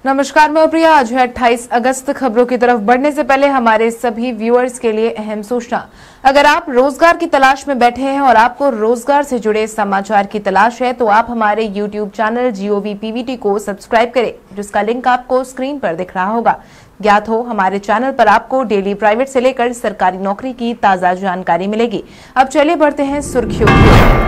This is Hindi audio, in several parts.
नमस्कार, मैं प्रिया। आज है 28 अगस्त। खबरों की तरफ बढ़ने से पहले हमारे सभी व्यूअर्स के लिए अहम सूचना। अगर आप रोजगार की तलाश में बैठे हैं और आपको रोजगार से जुड़े समाचार की तलाश है तो आप हमारे YouTube चैनल GOV PVT को सब्सक्राइब करें, जिसका लिंक आपको स्क्रीन पर दिख रहा होगा। ज्ञात हो, हमारे चैनल पर आपको डेली प्राइवेट से लेकर सरकारी नौकरी की ताजा जानकारी मिलेगी। अब चलिए बढ़ते हैं सुर्खियों की।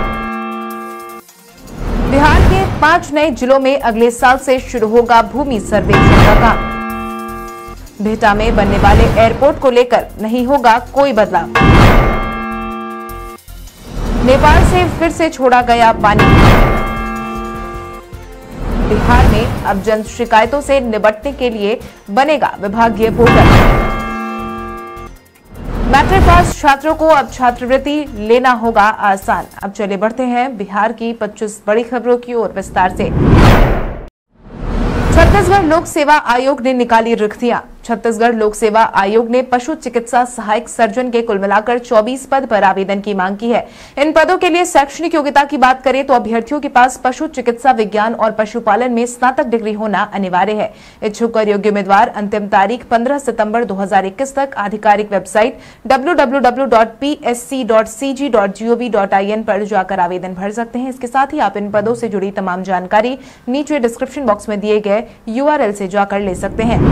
बिहार के 5 नए जिलों में अगले साल से शुरू होगा भूमि सर्वेक्षण का काम। बिहटा में बनने वाले एयरपोर्ट को लेकर नहीं होगा कोई बदलाव। नेपाल से फिर से छोड़ा गया पानी। बिहार में अब जन शिकायतों से निपटने के लिए बनेगा विभागीय पोर्टल। मैट्रिक पास छात्रों को अब छात्रवृत्ति लेना होगा आसान। अब चले बढ़ते हैं बिहार की 25 बड़ी खबरों की ओर विस्तार से। छत्तीसगढ़ लोक सेवा आयोग ने निकाली रिक्तियां। छत्तीसगढ़ लोक सेवा आयोग ने पशु चिकित्सा सहायक सर्जन के कुल मिलाकर 24 पद पर आवेदन की मांग की है। इन पदों के लिए शैक्षणिक योग्यता की बात करें तो अभ्यर्थियों के पास पशु चिकित्सा विज्ञान और पशुपालन में स्नातक डिग्री होना अनिवार्य है। इच्छुक और योग्य उम्मीदवार अंतिम तारीख 15 सितंबर 2021 तक आधिकारिक वेबसाइट www.psc.cg.gov.in पर जाकर आवेदन भर सकते हैं। इसके साथ ही आप इन पदों से जुड़ी तमाम जानकारी नीचे डिस्क्रिप्शन बॉक्स में दिए गए URL से जाकर ले सकते हैं।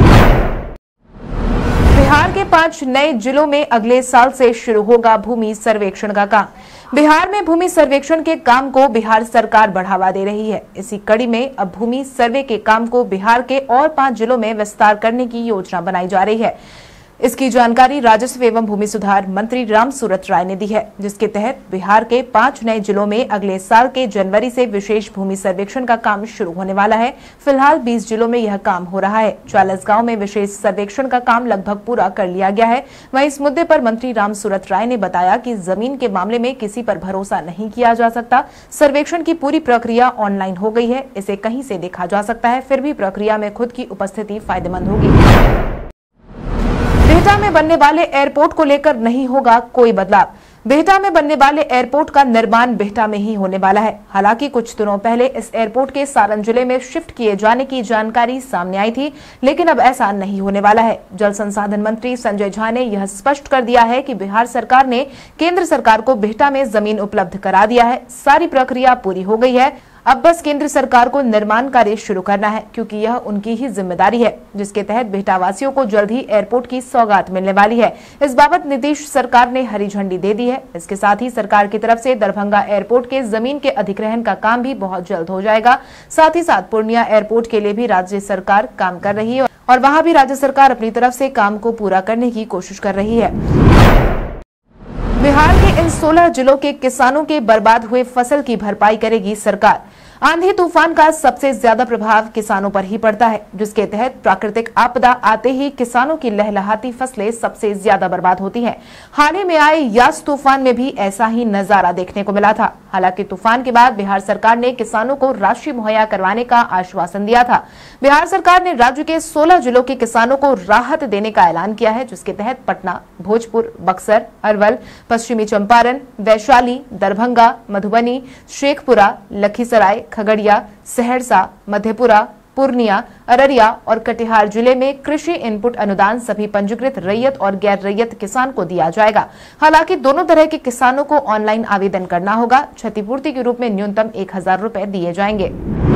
बिहार के 5 नए जिलों में अगले साल से शुरू होगा भूमि सर्वेक्षण का काम। बिहार में भूमि सर्वेक्षण के काम को बिहार सरकार बढ़ावा दे रही है। इसी कड़ी में अब भूमि सर्वे के काम को बिहार के और 5 जिलों में विस्तार करने की योजना बनाई जा रही है। इसकी जानकारी राजस्व एवं भूमि सुधार मंत्री रामसूरत राय ने दी है, जिसके तहत बिहार के 5 नए जिलों में अगले साल के जनवरी से विशेष भूमि सर्वेक्षण का काम शुरू होने वाला है। फिलहाल 20 जिलों में यह काम हो रहा है। चालसगांव में विशेष सर्वेक्षण का काम लगभग पूरा कर लिया गया है। वहीं इस मुद्दे पर मंत्री रामसूरत राय ने बताया कि जमीन के मामले में किसी पर भरोसा नहीं किया जा सकता। सर्वेक्षण की पूरी प्रक्रिया ऑनलाइन हो गई है। इसे कहीं से देखा जा सकता है, फिर भी प्रक्रिया में खुद की उपस्थिति फायदेमंद होगी। बिहटा में बनने वाले एयरपोर्ट को लेकर नहीं होगा कोई बदलाव। बिहटा में बनने वाले एयरपोर्ट का निर्माण बिहटा में ही होने वाला है। हालांकि कुछ दिनों पहले इस एयरपोर्ट के सारण जिले में शिफ्ट किए जाने की जानकारी सामने आई थी, लेकिन अब ऐसा नहीं होने वाला है। जल संसाधन मंत्री संजय झा ने यह स्पष्ट कर दिया है कि बिहार सरकार ने केंद्र सरकार को बिहटा में जमीन उपलब्ध करा दिया है। सारी प्रक्रिया पूरी हो गई है। अब बस केंद्र सरकार को निर्माण कार्य शुरू करना है, क्योंकि यह उनकी ही जिम्मेदारी है, जिसके तहत बिहटा वासियों को जल्द ही एयरपोर्ट की सौगात मिलने वाली है। इस बाबत नीतीश सरकार ने हरी झंडी दे दी है। इसके साथ ही सरकार की तरफ से दरभंगा एयरपोर्ट के जमीन के अधिग्रहण का काम भी बहुत जल्द हो जाएगा। साथ ही साथ पूर्णिया एयरपोर्ट के लिए भी राज्य सरकार काम कर रही है और वहां भी राज्य सरकार अपनी तरफ से काम को पूरा करने की कोशिश कर रही है। बिहार के इन 16 जिलों के किसानों के बर्बाद हुए फसल की भरपाई करेगी सरकार। आंधी तूफान का सबसे ज्यादा प्रभाव किसानों पर ही पड़ता है, जिसके तहत प्राकृतिक आपदा आते ही किसानों की लहलहाती फसलें सबसे ज्यादा बर्बाद होती हैं। हाल ही में आए यास तूफान में भी ऐसा ही नजारा देखने को मिला था। हालांकि तूफान के बाद बिहार सरकार ने किसानों को राशि मुहैया करवाने का आश्वासन दिया था। बिहार सरकार ने राज्य के 16 जिलों के किसानों को राहत देने का ऐलान किया है, जिसके तहत पटना, भोजपुर, बक्सर, अरवल, पश्चिमी चंपारण, वैशाली, दरभंगा, मधुबनी, शेखपुरा, लखीसराय, खगड़िया, सहरसा, मधेपुरा, पूर्णिया, अररिया और कटिहार जिले में कृषि इनपुट अनुदान सभी पंजीकृत रैयत और गैर रैयत किसान को दिया जाएगा। हालांकि दोनों तरह के किसानों को ऑनलाइन आवेदन करना होगा। क्षतिपूर्ति के रूप में न्यूनतम 1000 रुपए दिए जाएंगे।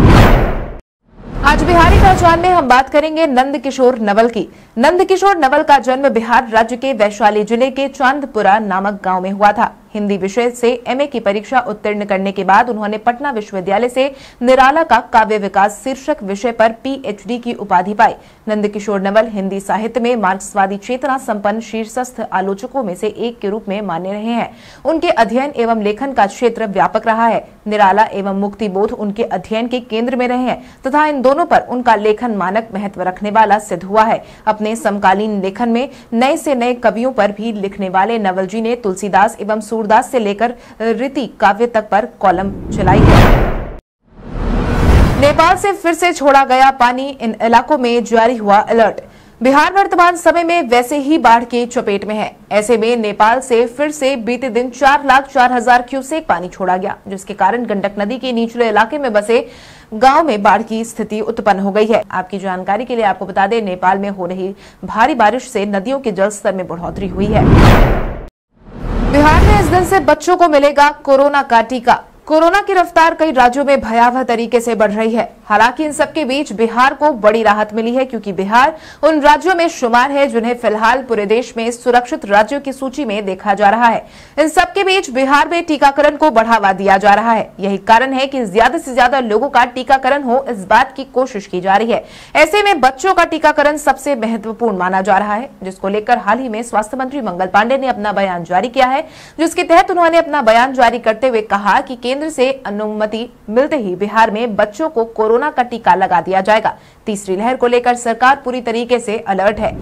आज बिहारी पहचान में हम बात करेंगे नंदकिशोर नवल की। नंदकिशोर नवल का जन्म बिहार राज्य के वैशाली जिले के चांदपुरा नामक गांव में हुआ था। हिंदी विषय से MA की परीक्षा उत्तीर्ण करने के बाद उन्होंने पटना विश्वविद्यालय से निराला का काव्य विकास शीर्षक विषय पर PhD की उपाधि पाई। नंदकिशोर नवल हिंदी साहित्य में मार्क्सवादी चेतना संपन्न शीर्षस्थ आलोचकों में से एक के रूप में माने रहे हैं। उनके अध्ययन एवं लेखन का क्षेत्र व्यापक रहा है। निराला एवं मुक्तिबोध उनके अध्ययन के केंद्र में रहे हैं तथा इन दोनों पर उनका लेखन मानक महत्व रखने वाला सिद्ध हुआ है। अपने समकालीन लेखन में नए से नए कवियों पर भी लिखने वाले नवल जी ने तुलसीदास एवं सूरदास से लेकर रीति काव्य तक पर कॉलम चलाई है। नेपाल से फिर से छोड़ा गया पानी, इन इलाकों में जारी हुआ अलर्ट। बिहार वर्तमान समय में वैसे ही बाढ़ की चपेट में है। ऐसे में नेपाल से फिर से बीते दिन 4,04,000 क्यूसेक पानी छोड़ा गया, जिसके कारण गंडक नदी के निचले इलाके में बसे गांव में बाढ़ की स्थिति उत्पन्न हो गई है। आपकी जानकारी के लिए आपको बता दें, नेपाल में हो रही भारी बारिश से नदियों के जलस्तर में बढ़ोतरी हुई है। बिहार में इस दिन से बच्चों को मिलेगा कोरोना का टीका। कोरोना की रफ्तार कई राज्यों में भयावह तरीके से बढ़ रही है। हालांकि इन सबके बीच बिहार को बड़ी राहत मिली है, क्योंकि बिहार उन राज्यों में शुमार है जिन्हें फिलहाल पूरे देश में सुरक्षित राज्यों की सूची में देखा जा रहा है। इन सबके बीच बिहार में टीकाकरण को बढ़ावा दिया जा रहा है। यही कारण है कि ज्यादा से ज्यादा लोगों का टीकाकरण हो, इस बात की कोशिश की जा रही है। ऐसे में बच्चों का टीकाकरण सबसे महत्वपूर्ण माना जा रहा है, जिसको लेकर हाल ही में स्वास्थ्य मंत्री मंगल पांडे ने अपना बयान जारी किया है, जिसके तहत उन्होंने अपना बयान जारी करते हुए कहा कि केंद्र से अनुमति मिलते ही बिहार में बच्चों को कोरोना का टीका लगा दिया जाएगा। तीसरी लहर को लेकर सरकार पूरी तरीके से अलर्ट है।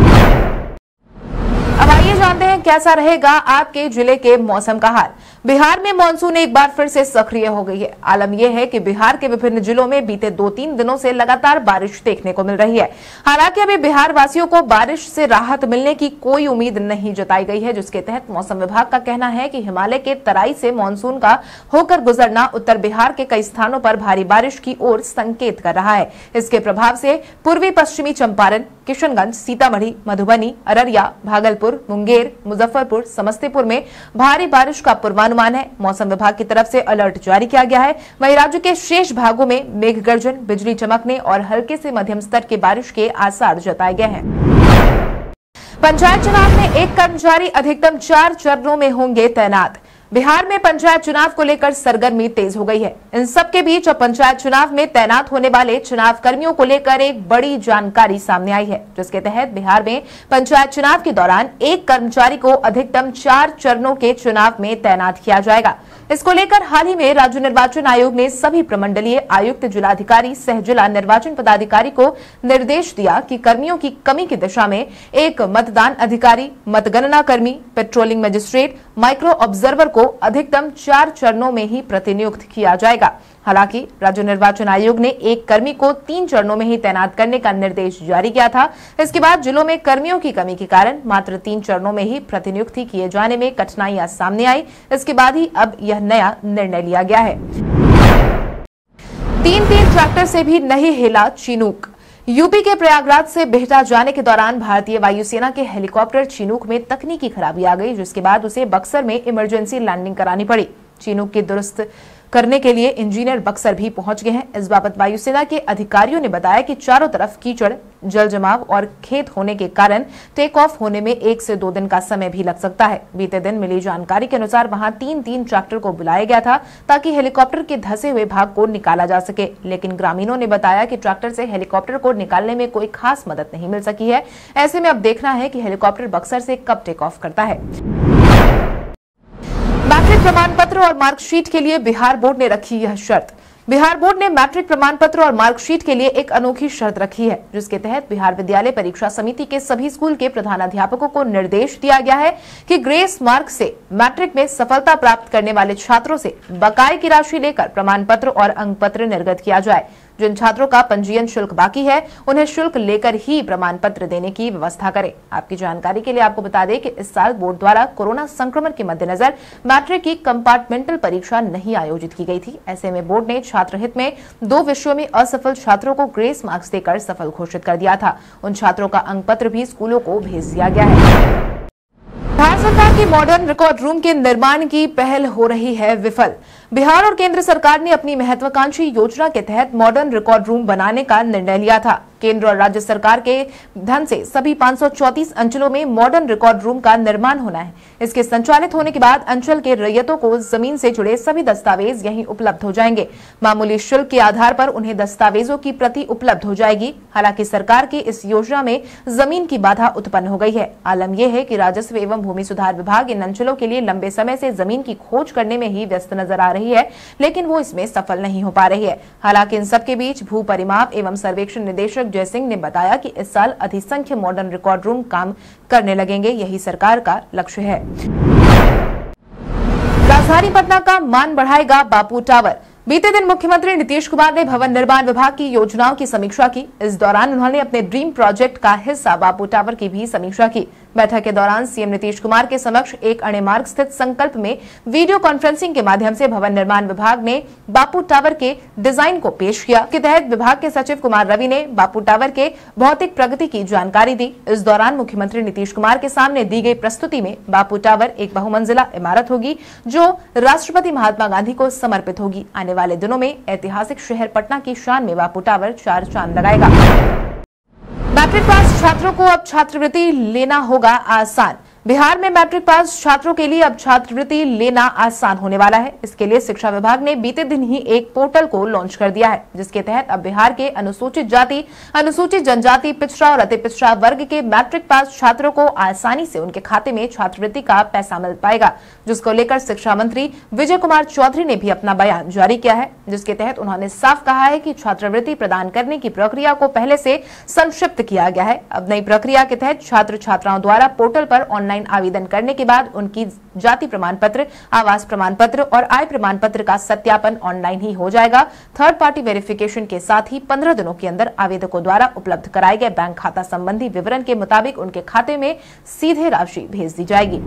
अब आइए जानते हैं कैसा रहेगा आपके जिले के मौसम का हाल। बिहार में मानसून एक बार फिर से सक्रिय हो गई है। आलम यह है कि बिहार के विभिन्न जिलों में बीते 2-3 दिनों से लगातार बारिश देखने को मिल रही है। हालांकि अभी बिहार वासियों को बारिश से राहत मिलने की कोई उम्मीद नहीं जताई गई है, जिसके तहत मौसम विभाग का कहना है कि हिमालय के तराई से मानसून का होकर गुजरना उत्तर बिहार के कई स्थानों पर भारी बारिश की ओर संकेत कर रहा है। इसके प्रभाव से पूर्वी पश्चिमी चंपारण, किशनगंज, सीतामढ़ी, मधुबनी, अररिया, भागलपुर, मुंगेर, मुजफ्फरपुर, समस्तीपुर में भारी बारिश का पूर्वानुमान है। मौसम विभाग की तरफ से अलर्ट जारी किया गया है। वहीं राज्य के शेष भागों में मेघ गर्जन, बिजली चमकने और हल्के से मध्यम स्तर की बारिश के आसार जताए गए हैं। पंचायत चुनाव में एक कर्मचारी अधिकतम 4 चरणों में होंगे तैनात। बिहार में पंचायत चुनाव को लेकर सरगर्मी तेज हो गई है। इन सबके बीच अब पंचायत चुनाव में तैनात होने वाले चुनाव कर्मियों को लेकर एक बड़ी जानकारी सामने आई है, जिसके तहत बिहार में पंचायत चुनाव के दौरान एक कर्मचारी को अधिकतम 4 चरणों के चुनाव में तैनात किया जाएगा। इसको लेकर हाल ही में राज्य निर्वाचन आयोग ने सभी प्रमंडलीय आयुक्त, जिलाधिकारी, सह जिला निर्वाचन पदाधिकारी को निर्देश दिया कि कर्मियों की कमी की दिशा में एक मतदान अधिकारी, मतगणना कर्मी, पेट्रोलिंग मजिस्ट्रेट, माइक्रो ऑब्जर्वर को अधिकतम 4 चरणों में ही प्रतिनियुक्त किया जाएगा। हालांकि राज्य निर्वाचन आयोग ने एक कर्मी को 3 चरणों में ही तैनात करने का निर्देश जारी किया था। इसके बाद जिलों में कर्मियों की कमी के कारण मात्र 3 चरणों में ही प्रतिनियुक्ति किए जाने में कठिनाइयां सामने आई। इसके बाद ही अब यह नया निर्णय लिया गया है। 3 ट्रैक्टर से भी नहीं हिला चिनूक। यूपी के प्रयागराज से बिहटा जाने के दौरान भारतीय वायुसेना के हेलीकॉप्टर चिनूक में तकनीकी खराबी आ गई, जिसके बाद उसे बक्सर में इमरजेंसी लैंडिंग करानी पड़ी। चिनूक की दुरुस्त करने के लिए इंजीनियर बक्सर भी पहुंच गए हैं। इस बाबत वायुसेना के अधिकारियों ने बताया कि चारों तरफ कीचड़, जल जमाव और खेत होने के कारण टेक ऑफ होने में 1 से 2 दिन का समय भी लग सकता है। बीते दिन मिली जानकारी के अनुसार वहां 3 ट्रैक्टर को बुलाया गया था ताकि हेलीकॉप्टर के धंसे हुए भाग को निकाला जा सके, लेकिन ग्रामीणों ने बताया कि ट्रैक्टर से हेलीकॉप्टर को निकालने में कोई खास मदद नहीं मिल सकी है। ऐसे में अब देखना है कि हेलीकॉप्टर बक्सर से कब टेक ऑफ करता है। मैट्रिक प्रमाण पत्र और मार्कशीट के लिए बिहार बोर्ड ने रखी यह शर्त। बिहार बोर्ड ने मैट्रिक प्रमाण पत्र और मार्कशीट के लिए एक अनोखी शर्त रखी है, जिसके तहत बिहार विद्यालय परीक्षा समिति के सभी स्कूल के प्रधानाध्यापकों को निर्देश दिया गया है कि ग्रेस मार्क से मैट्रिक में सफलता प्राप्त करने वाले छात्रों से बकाये की राशि लेकर प्रमाण पत्र और अंक पत्र निर्गत किया जाए। जिन छात्रों का पंजीयन शुल्क बाकी है, उन्हें शुल्क लेकर ही प्रमाण पत्र देने की व्यवस्था करें। आपकी जानकारी के लिए आपको बता दें कि इस साल बोर्ड द्वारा कोरोना संक्रमण के मद्देनजर मैट्रिक की कंपार्टमेंटल परीक्षा नहीं आयोजित की गई थी। ऐसे में बोर्ड ने छात्र हित में 2 विषयों में असफल छात्रों को ग्रेस मार्क्स देकर सफल घोषित कर दिया था। उन छात्रों का अंक पत्र भी स्कूलों को भेज दिया गया है। बिहार सरकार की मॉडर्न रिकॉर्ड रूम के निर्माण की पहल हो रही है विफल। बिहार और केंद्र सरकार ने अपनी महत्वाकांक्षी योजना के तहत मॉडर्न रिकॉर्ड रूम बनाने का निर्णय लिया था। केंद्र और राज्य सरकार के धन से सभी 534 अंचलों में मॉडर्न रिकॉर्ड रूम का निर्माण होना है। इसके संचालित होने के बाद अंचल के रैयतों को जमीन से जुड़े सभी दस्तावेज यहीं उपलब्ध हो जाएंगे। मामूली शुल्क के आधार पर उन्हें दस्तावेजों की प्रति उपलब्ध हो जाएगी। हालांकि सरकार की इस योजना में जमीन की बाधा उत्पन्न हो गई है। आलम यह है कि राजस्व एवं भूमि सुधार विभाग इन अंचलों के लिए लंबे समय से जमीन की खोज करने में ही व्यस्त नजर आ रही है, लेकिन वो इसमें सफल नहीं हो पा रही है। हालांकि इन सबके बीच भू परिमाप एवं सर्वेक्षण निदेशक जय सिंह ने बताया कि इस साल अधिसंख्य मॉडर्न रिकॉर्ड रूम काम करने लगेंगे। यही सरकार का लक्ष्य है। राजधानी पटना का मान बढ़ाएगा बापू टावर। बीते दिन मुख्यमंत्री नीतीश कुमार ने भवन निर्माण विभाग की योजनाओं की समीक्षा की। इस दौरान उन्होंने अपने ड्रीम प्रोजेक्ट का हिस्सा बापू टावर की भी समीक्षा की। बैठक के दौरान सीएम नीतीश कुमार के समक्ष एक अणे मार्ग स्थित संकल्प में वीडियो कॉन्फ्रेंसिंग के माध्यम से भवन निर्माण विभाग ने बापू टावर के डिजाइन को पेश किया। के तहत विभाग के सचिव कुमार रवि ने बापू टावर के भौतिक प्रगति की जानकारी दी। इस दौरान मुख्यमंत्री नीतीश कुमार के सामने दी गई प्रस्तुति में बापू टावर एक बहुमंजिला इमारत होगी जो राष्ट्रपति महात्मा गांधी को समर्पित होगी। आने वाले दिनों में ऐतिहासिक शहर पटना की शान में बापू टावर 4 चांद लगाएगा। मैट्रिक पास छात्रों को अब छात्रवृत्ति लेना होगा आसान। बिहार में मैट्रिक पास छात्रों के लिए अब छात्रवृत्ति लेना आसान होने वाला है। इसके लिए शिक्षा विभाग ने बीते दिन ही एक पोर्टल को लॉन्च कर दिया है, जिसके तहत अब बिहार के अनुसूचित जाति, अनुसूचित जनजाति, पिछड़ा और अति पिछड़ा वर्ग के मैट्रिक पास छात्रों को आसानी से उनके खाते में छात्रवृत्ति का पैसा मिल पाएगा, जिसको लेकर शिक्षा मंत्री विजय कुमार चौधरी ने भी अपना बयान जारी किया है, जिसके तहत उन्होंने साफ कहा है कि छात्रवृत्ति प्रदान करने की प्रक्रिया को पहले से संक्षिप्त किया गया है। अब नई प्रक्रिया के तहत छात्र छात्राओं द्वारा पोर्टल पर ऑनलाइन आवेदन करने के बाद उनकी जाति प्रमाण पत्र, आवास प्रमाण पत्र और आय प्रमाण पत्र का सत्यापन ऑनलाइन ही हो जाएगा। थर्ड पार्टी वेरिफिकेशन के साथ ही 15 दिनों के अंदर आवेदकों द्वारा उपलब्ध कराए गए बैंक खाता संबंधी विवरण के मुताबिक उनके खाते में सीधे राशि भेज दी जाएगी।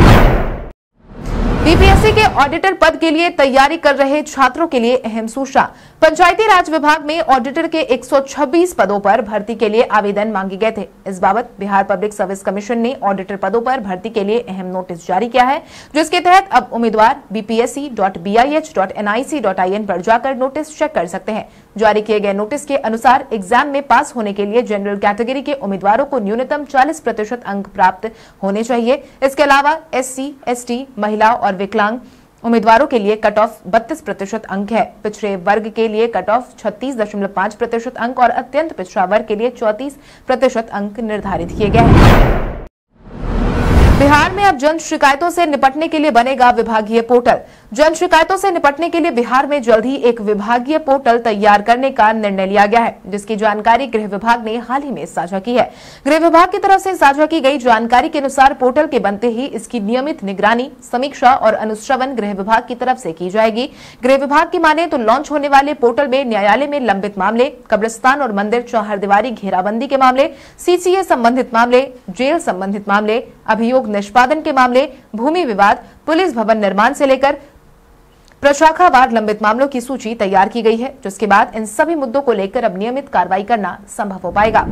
बीपीएससी के ऑडिटर पद के लिए तैयारी कर रहे छात्रों के लिए अहम सूचना। पंचायती राज विभाग में ऑडिटर के 126 पदों पर भर्ती के लिए आवेदन मांगे गए थे। इस बाबत बिहार पब्लिक सर्विस कमीशन ने ऑडिटर पदों पर भर्ती के लिए अहम नोटिस जारी किया है, जिसके तहत अब उम्मीदवार bpsc.bih.nic.in पर जाकर नोटिस चेक कर सकते हैं। जारी किए गए नोटिस के अनुसार एग्जाम में पास होने के लिए जनरल कैटेगरी के उम्मीदवारों को न्यूनतम 40% अंक प्राप्त होने चाहिए। इसके अलावा एससी, एसटी, महिला और विकलांग उम्मीदवारों के लिए कट ऑफ 32% अंक है। पिछड़े वर्ग के लिए कट ऑफ 36.5% अंक और अत्यंत पिछड़ा वर्ग के लिए 34% अंक निर्धारित किए गए हैं। बिहार में अब जन शिकायतों से निपटने के लिए बनेगा विभागीय पोर्टल। जन शिकायतों से निपटने के लिए बिहार में जल्द ही एक विभागीय पोर्टल तैयार करने का निर्णय लिया गया है, जिसकी जानकारी गृह विभाग ने हाल ही में साझा की है। गृह विभाग की तरफ से साझा की गई जानकारी के अनुसार पोर्टल के बनते ही इसकी नियमित निगरानी, समीक्षा और अनुश्रवण गृह विभाग की तरफ से की जाएगी। गृह विभाग की माने तो लॉन्च होने वाले पोर्टल में न्यायालय में लंबित मामले, कब्रिस्तान और मंदिर चौहरदीवारी घेराबंदी के मामले, सीसीए संबंधित मामले, जेल संबंधित मामले, अभियोग निष्पादन के मामले, भूमि विवाद, पुलिस भवन निर्माण से लेकर प्रशाखावार लंबित मामलों की सूची तैयार की गई है, जिसके बाद इन सभी मुद्दों को लेकर अब नियमित कार्रवाई करना संभव हो पाएगा।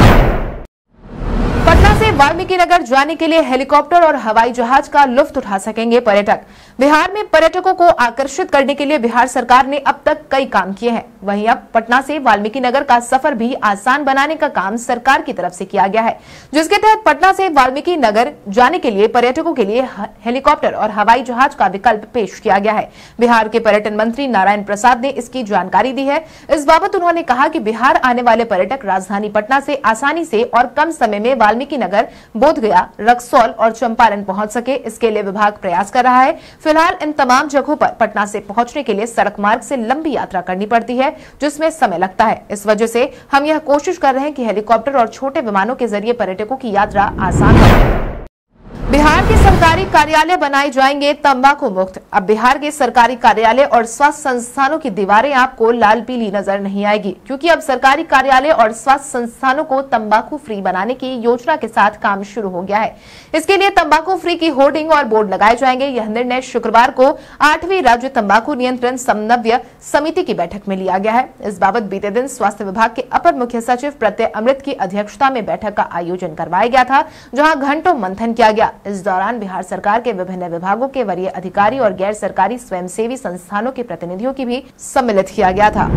पटना से वाल्मीकि नगर जाने के लिए हेलीकॉप्टर और हवाई जहाज का लुत्फ उठा सकेंगे पर्यटक। बिहार में पर्यटकों को आकर्षित करने के लिए बिहार सरकार ने अब तक कई काम किए हैं। वहीं अब पटना से वाल्मीकि नगर का सफर भी आसान बनाने का काम सरकार की तरफ से किया गया है, जिसके तहत पटना से वाल्मीकि नगर जाने के लिए पर्यटकों के लिए हेलीकॉप्टर और हवाई जहाज का विकल्प पेश किया गया है। बिहार के पर्यटन मंत्री नारायण प्रसाद ने इसकी जानकारी दी है। इस बाबत उन्होंने कहा कि बिहार आने वाले पर्यटक राजधानी पटना से आसानी से और कम समय में वाल्मीकि नगर, बोधगया, रक्सौल और चंपारण पहुंच सके, इसके लिए विभाग प्रयास कर रहा है। फिलहाल इन तमाम जगहों पर पटना से पहुंचने के लिए सड़क मार्ग से लंबी यात्रा करनी पड़ती है, जिसमें समय लगता है। इस वजह से हम यह कोशिश कर रहे हैं कि हेलीकॉप्टर और छोटे विमानों के जरिए पर्यटकों की यात्रा आसान हो। बिहार के सरकारी कार्यालय बनाए जाएंगे तंबाकू मुक्त। अब बिहार के सरकारी कार्यालय और स्वास्थ्य संस्थानों की दीवारें आपको लाल पीली नजर नहीं आएगी, क्योंकि अब सरकारी कार्यालय और स्वास्थ्य संस्थानों को तंबाकू फ्री बनाने की योजना के साथ काम शुरू हो गया है। इसके लिए तंबाकू फ्री की होर्डिंग और बोर्ड लगाए जाएंगे। यह निर्णय शुक्रवार को 8वीं राज्य तंबाकू नियंत्रण समन्वय समिति की बैठक में लिया गया है। इस बाबत बीते दिन स्वास्थ्य विभाग के अपर मुख्य सचिव प्रत्यय अमृत की अध्यक्षता में बैठक का आयोजन करवाया गया था, जहां घंटों मंथन किया गया। इस दौरान बिहार सरकार के विभिन्न विभागों के वरीय अधिकारी और गैर सरकारी स्वयंसेवी संस्थानों के प्रतिनिधियों की भी सम्मिलित किया गया था।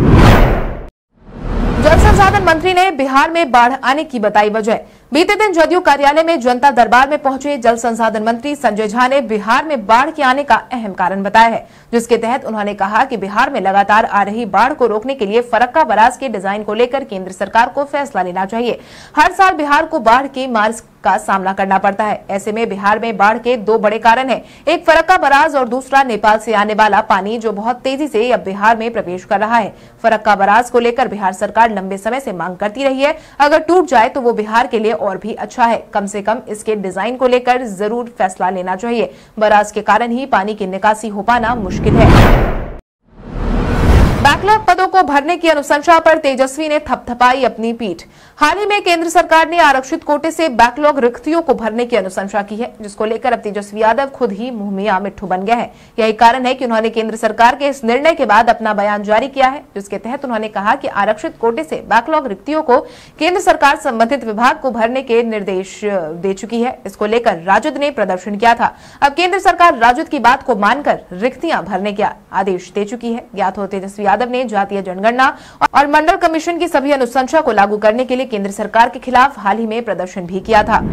जल संसाधन मंत्री ने बिहार में बाढ़ आने की बताई वजह। बीते दिन जदयू कार्यालय में जनता दरबार में पहुंचे जल संसाधन मंत्री संजय झा ने बिहार में बाढ़ के आने का अहम कारण बताया है, जिसके तहत उन्होंने कहा कि बिहार में लगातार आ रही बाढ़ को रोकने के लिए फरक्का बराज के डिजाइन को लेकर केंद्र सरकार को फैसला लेना चाहिए। हर साल बिहार को बाढ़ के मार का सामना करना पड़ता है। ऐसे में बिहार में बाढ़ के दो बड़े कारण हैं, एक फरक्का बराज और दूसरा नेपाल से आने वाला पानी, जो बहुत तेजी से अब बिहार में प्रवेश कर रहा है। फरक्का बराज को लेकर बिहार सरकार लंबे समय से मांग करती रही है। अगर टूट जाए तो वो बिहार के लिए और भी अच्छा है। कम से कम इसके डिजाइन को लेकर जरूर फैसला लेना चाहिए। बराज के कारण ही पानी की निकासी हो पाना मुश्किल है। बैकलॉग पदों को भरने की अनुशंसा पर तेजस्वी ने थपथपाई अपनी पीठ। हाल ही में केंद्र सरकार ने आरक्षित कोटे से बैकलॉग रिक्तियों को भरने की अनुशंसा की है, जिसको लेकर अब तेजस्वी यादव खुद ही मुंह मियां मिट्ठू बन गए हैं। यही कारण है कि उन्होंने केंद्र सरकार के इस निर्णय के बाद अपना बयान जारी किया है, जिसके तहत उन्होंने कहा कि आरक्षित कोटे से बैकलॉग रिक्तियों को केंद्र सरकार संबंधित विभाग को भरने के निर्देश दे चुकी है। इसको लेकर राजद ने प्रदर्शन किया था। अब केंद्र सरकार राजद की बात को मानकर रिक्तियां भरने का आदेश दे चुकी है। ज्ञात हो तेजस्वी यादव ने जातीय जनगणना और मंडल कमीशन की सभी अनुशंसा को लागू करने के लिए केंद्र सरकार के खिलाफ हाल ही में प्रदर्शन भी किया था।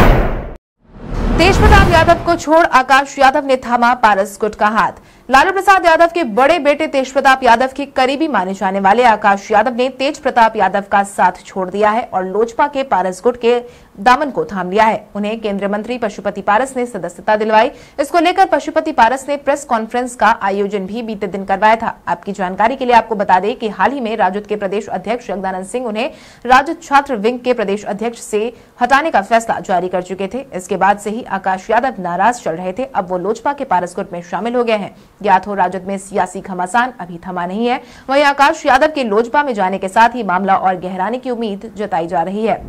तेज प्रताप यादव को छोड़ आकाश यादव ने थामा पारस गुट का हाथ। लालू प्रसाद यादव के बड़े बेटे तेज प्रताप यादव के करीबी माने जाने वाले आकाश यादव ने तेज प्रताप यादव का साथ छोड़ दिया है और लोजपा के पारस गुट के दामन को थाम लिया है। उन्हें केंद्रीय मंत्री पशुपति पारस ने सदस्यता दिलवाई। इसको लेकर पशुपति पारस ने प्रेस कॉन्फ्रेंस का आयोजन भी बीते दिन करवाया था। आपकी जानकारी के लिए आपको बता दें कि हाल ही में राजद के प्रदेश अध्यक्ष जगदानंद सिंह उन्हें राजद छात्र विंग के प्रदेश अध्यक्ष से हटाने का फैसला जारी कर चुके थे। इसके बाद से ही आकाश यादव नाराज चल रहे थे। अब वो लोजपा के पारस गुट में शामिल हो गए हैं। ज्ञात हो राजद में सियासी घमासान अभी थमा नहीं है। वहीं आकाश यादव के लोजपा में जाने के साथ ही मामला और गहराने की उम्मीद जताई जा रही है।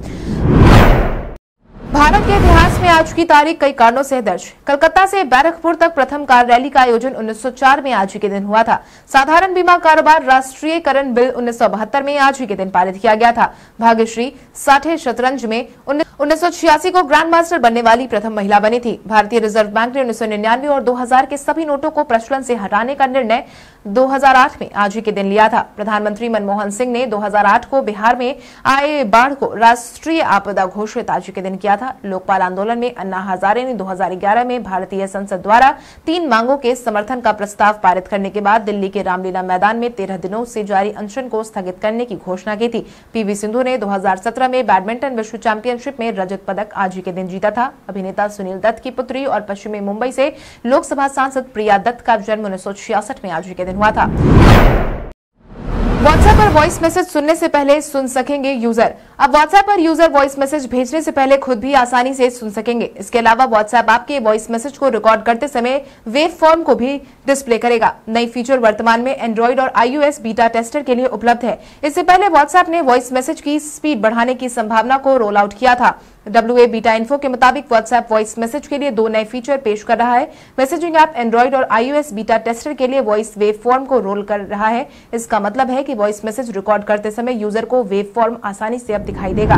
भारत के इतिहास में आज की तारीख कई कारणों से दर्ज। कलकत्ता से बैरकपुर तक प्रथम कार रैली का आयोजन 1904 में आज ही के दिन हुआ था। साधारण बीमा कारोबार राष्ट्रीयकरण बिल 1972 में आज ही के दिन पारित किया गया था। भाग्यश्री साठे शतरंज में 1986 को ग्रैंड मास्टर बनने वाली प्रथम महिला बनी थी। भारतीय रिजर्व बैंक ने 1999 और 2000 के सभी नोटों को प्रचलन से हटाने का निर्णय 2008 में आज ही के दिन लिया था। प्रधानमंत्री मनमोहन सिंह ने 2008 को बिहार में आए बाढ़ को राष्ट्रीय आपदा घोषित आज ही के दिन किया था। लोकपाल आंदोलन में अन्ना हजारे ने 2011 में भारतीय संसद द्वारा 3 मांगों के समर्थन का प्रस्ताव पारित करने के बाद दिल्ली के रामलीला मैदान में 13 दिनों से जारी अनशन को स्थगित करने की घोषणा की थी। पीवी सिंधु ने 2017 में बैडमिंटन विश्व चैंपियनशिप में रजत पदक आज ही के दिन जीता था। अभिनेता सुनील दत्त की पुत्री और पश्चिमी मुंबई से लोकसभा सांसद प्रिया दत्त का जन्म 1966 में आज ही के दिन हुआ था। व्हाट्सएप पर वॉइस मैसेज सुनने से पहले सुन सकेंगे यूजर। अब व्हाट्सएप पर यूजर वॉइस मैसेज भेजने से पहले खुद भी आसानी से सुन सकेंगे। इसके अलावा व्हाट्सएप आपके वॉइस मैसेज को रिकॉर्ड करते समय वेव फॉर्म को भी डिस्प्ले करेगा। नई फीचर वर्तमान में एंड्रॉइड और iOS बीटा टेस्टर के लिए उपलब्ध है। इससे पहले व्हाट्सएप ने वॉइस मैसेज की स्पीड बढ़ाने की संभावना को रोल आउट किया था। WA बीटा इन्फो के मुताबिक व्हाट्सएप वॉइस मैसेज के लिए 2 नए फीचर पेश कर रहा है। मैसेजिंग ऐप एंड्रॉइड और iOS बीटा टेस्टर के लिए वॉइस वेव फॉर्म को रोल कर रहा है। इसका मतलब है कि वॉइस मैसेज रिकॉर्ड करते समय यूजर को वेव फॉर्म आसानी से अब दिखाई देगा।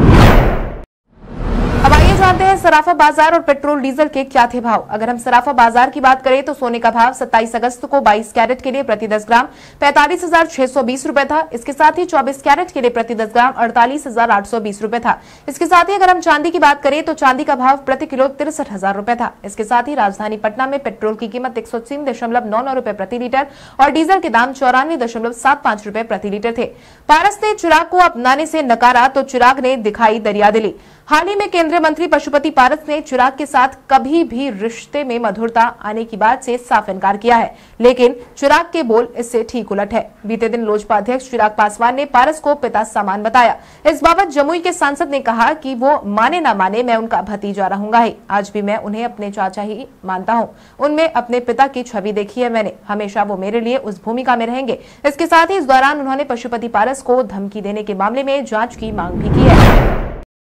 अब आइए जानते हैं सराफा बाजार और पेट्रोल डीजल के क्या थे भाव। अगर हम सराफा बाजार की बात करें तो सोने का भाव 27 अगस्त को 22 कैरेट के लिए प्रति 10 ग्राम 45,620 रुपए था। इसके साथ ही 24 कैरेट के लिए प्रति 10 ग्राम 48,820 रुपए था। इसके साथ ही अगर हम चांदी की बात करें तो चांदी का भाव प्रति किलो 63,000 रुपए था। इसके साथ ही राजधानी पटना में पेट्रोल की कीमत 103.99 रुपए प्रति लीटर और डीजल के दाम 94.75 रुपए प्रति लीटर थे। पारस ने चिराग को अपनाने से नकारा तो चिराग ने दिखाई दरियादिली। हाल ही में केंद्रीय मंत्री पशुपति पारस ने चिराग के साथ कभी भी रिश्ते में मधुरता आने की बात से साफ इनकार किया है, लेकिन चिराग के बोल इससे ठीक उलट है। बीते दिन लोजपा अध्यक्ष चिराग पासवान ने पारस को पिता समान बताया। इस बाबत जमुई के सांसद ने कहा कि वो माने ना माने मैं उनका भतीजा रहूंगा ही। आज भी मैं उन्हें अपने चाचा ही मानता हूं। उनमें अपने पिता की छवि देखी है मैंने। हमेशा वो मेरे लिए उस भूमिका में रहेंगे। इसके साथ ही इस दौरान उन्होंने पशुपति पारस को धमकी देने के मामले में जांच की मांग भी की है।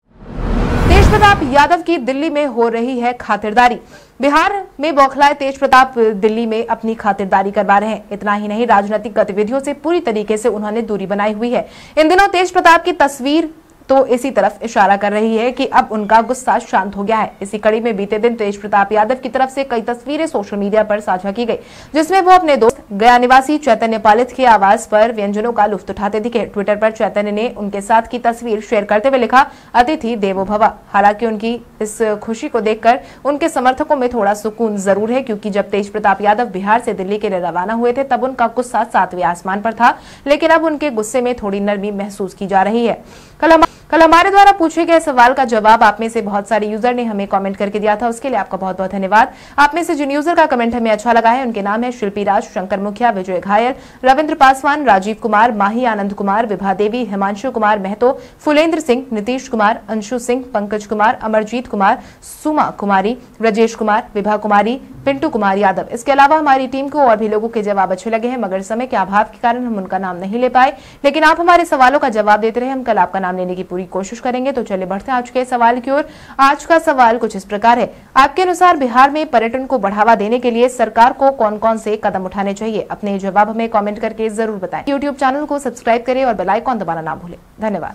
तेज प्रताप यादव की दिल्ली में हो रही है खातिरदारी। बिहार में बौखलाए तेज प्रताप दिल्ली में अपनी खातिरदारी करवा रहे हैं। इतना ही नहीं, राजनीतिक गतिविधियों से पूरी तरीके से उन्होंने दूरी बनाई हुई है। इन दिनों तेज प्रताप की तस्वीर तो इसी तरफ इशारा कर रही है कि अब उनका गुस्सा शांत हो गया है। इसी कड़ी में बीते दिन तेज प्रताप यादव की तरफ से कई तस्वीरें सोशल मीडिया पर साझा की गई, जिसमें वो अपने दोस्त गया निवासी चैतन्य पालित के आवास पर व्यंजनों का लुत्फ उठाते दिखे। ट्विटर पर चैतन्य ने उनके साथ की तस्वीर शेयर करते हुए लिखा, अतिथि देवो भव। हालांकि उनकी इस खुशी को देखकर उनके समर्थकों में थोड़ा सुकून जरूर है, क्योंकि जब तेज प्रताप यादव बिहार से दिल्ली के लिए रवाना हुए थे तब उनका गुस्सा 7वें आसमान पर था, लेकिन अब उनके गुस्से में थोड़ी नरमी महसूस की जा रही है। कल हमारे द्वारा पूछे गए सवाल का जवाब आप में से बहुत सारे यूजर ने हमें कमेंट करके दिया था। उसके लिए आपका बहुत बहुत धन्यवाद। आप में से जिन यूजर का कमेंट हमें अच्छा लगा है उनके नाम है शिल्पी राज, शंकर मुखिया, विजय घायल, रविंद्र पासवान, राजीव कुमार, माही आनंद कुमार, विभा देवी, हिमांशु कुमार महतो, फुलेंद्र सिंह, नीतीश कुमार, अंशु सिंह, पंकज कुमार, अमरजीत कुमार, सुमा कुमारी, ब्रजेश कुमार, विभा कुमारी, पिंटू कुमार यादव। इसके अलावा हमारी टीम को और भी लोगों के जवाब अच्छे लगे हैं, मगर समय के अभाव के कारण हम उनका नाम नहीं ले पाए। लेकिन आप हमारे सवालों का जवाब देते रहे, हम कल आपका नाम लेने की पूरी कोशिश करेंगे। तो चलिए बढ़ते हैं आज के सवाल की ओर। आज का सवाल कुछ इस प्रकार है, आपके अनुसार बिहार में पर्यटन को बढ़ावा देने के लिए सरकार को कौन कौन से कदम उठाने चाहिए? अपने जवाब हमें कॉमेंट करके जरूर बताएं। यूट्यूब चैनल को सब्सक्राइब करें और बेल आइकॉन दबाना ना भूलें। धन्यवाद।